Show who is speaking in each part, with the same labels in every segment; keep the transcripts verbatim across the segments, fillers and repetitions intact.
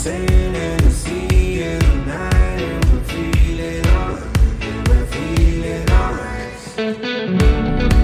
Speaker 1: sailing the sea in the night, and we're feeling alright, and we're feeling alright.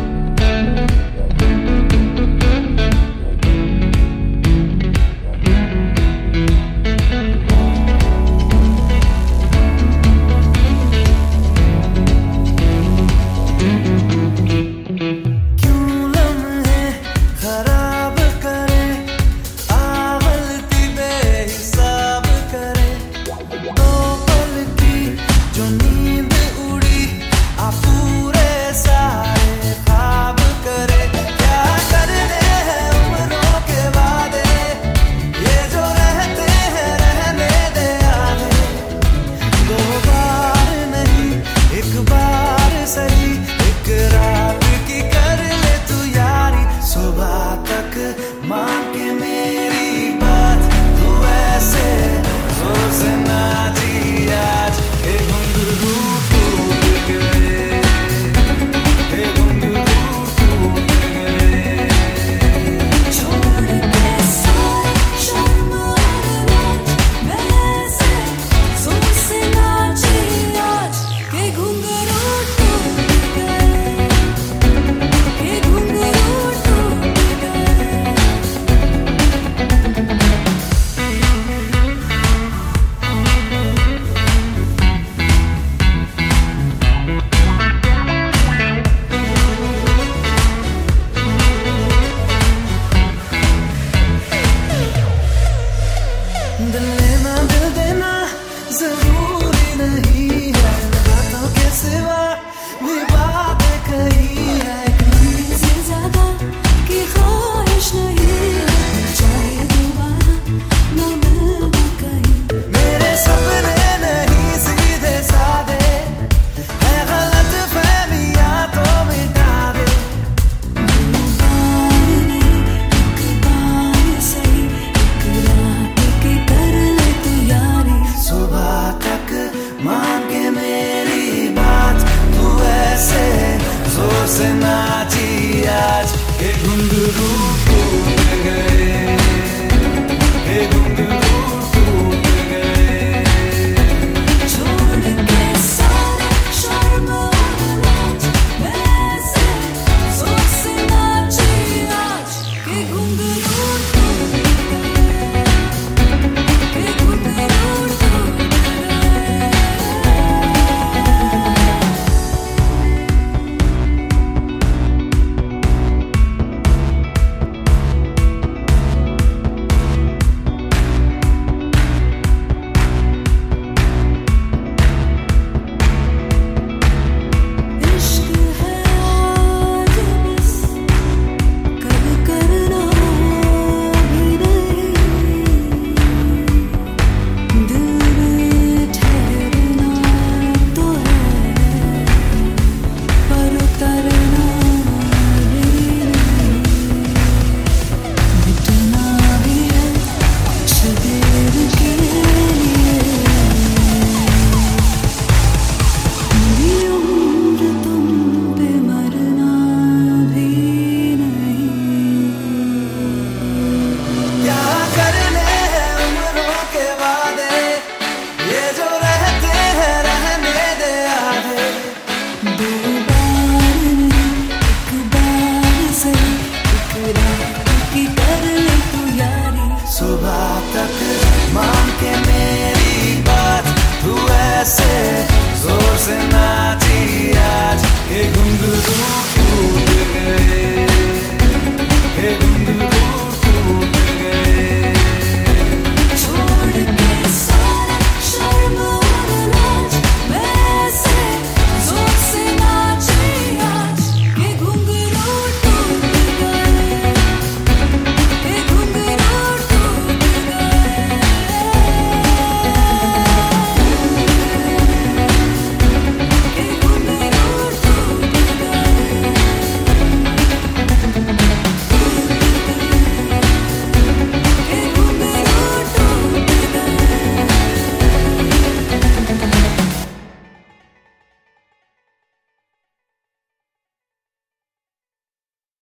Speaker 2: दिल लेना दिल देना जरूरी नहीं है, बातों के सिवा भी बातें कही है।
Speaker 3: कहीं से ज्यादा की ख्वाहिश नहीं है, चाहे दोबारा न मिलना कहीं।
Speaker 2: मेरे सपने नहीं सीधे साधे, है गलत फहमियां तो मिटा दे।
Speaker 3: दो बार नहीं एक बार सही, एक रात की कर ले तू यारी।
Speaker 2: सुबह तक मांगे मेरी बात, तू ऐसे जोर से नाची आज के घुंघरू टूट गए।